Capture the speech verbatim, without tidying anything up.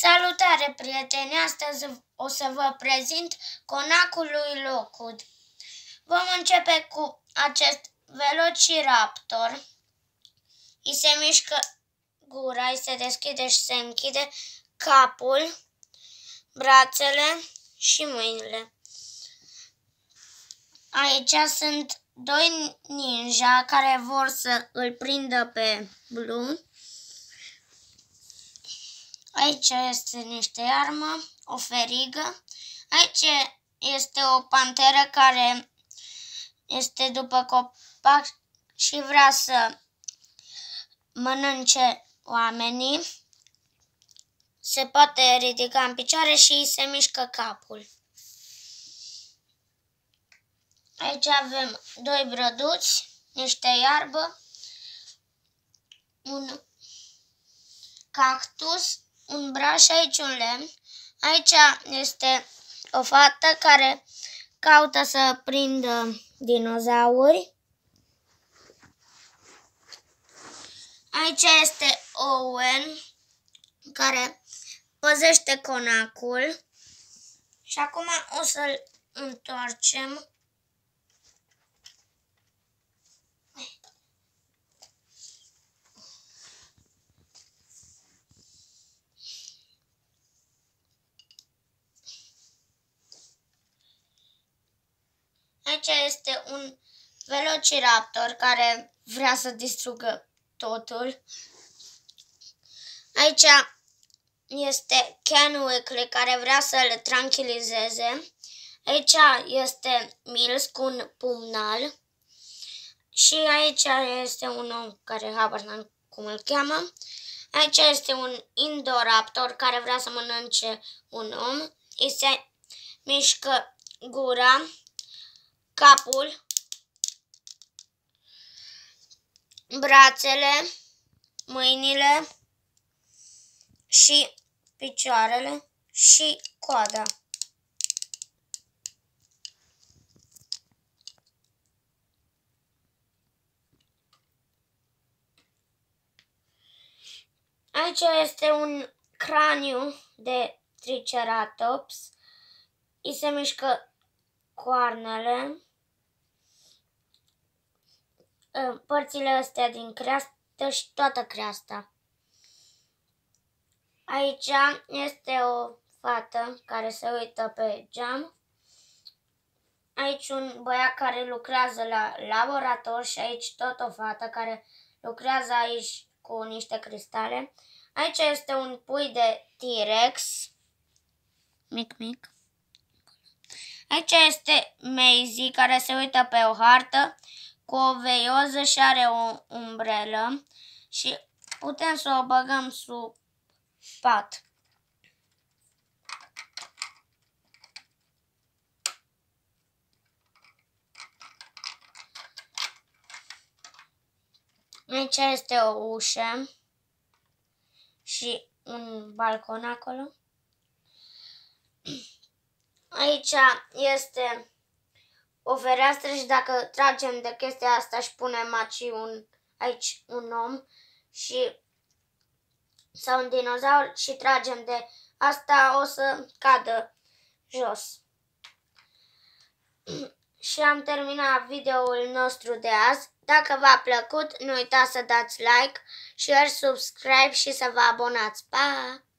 Salutare, prieteni! Astăzi o să vă prezint conacul lui Lockwood. Vom începe cu acest Velociraptor. Îi se mișcă gura, îi se deschide și se închide capul, brațele și mâinile. Aici sunt doi ninja care vor să îl prindă pe Blue. Aici este niște armă, o ferigă. Aici este o panteră care este după copac și vrea să mănânce oamenii. Se poate ridica în picioare și îi se mișcă capul. Aici avem doi brăduți, niște iarbă, un cactus, un braș și aici un lemn. Aici este o fată care caută să prindă dinozauri. Aici este Owen care păzește conacul. Și acum o să-l întoarcem. Aici este un Velociraptor care vrea să distrugă totul. Aici este Ken Weakley care vrea să-l tranquilizeze. Aici este Mills cu un pumnal. Și aici este un om care habar n-am cum îl cheamă. Aici este un Indoraptor care vrea să mănânce un om. Îi se mișcă gura, capul, brațele, mâinile și picioarele și coada. Aici este un craniu de Triceratops. Îi se mișcă coarnele, părțile astea din creastă și toată creasta. Aici este o fată care se uită pe geam. Aici un băiat care lucrează la laborator și aici tot o fată care lucrează aici cu niște cristale. Aici este un pui de T-Rex. Mic, mic. Aici este Maisie care se uită pe o hartă cu o veioză și are o umbrelă și putem să o băgăm sub pat. Aici este o ușă și un balcon acolo. Aici este o fereastră și dacă tragem de chestia asta și punem aici un, aici un om și sau un dinozaur și tragem de asta, o să cadă jos. Și am terminat videoul nostru de azi. Dacă v-a plăcut, nu uitați să dați like, share, subscribe și să vă abonați. Pa!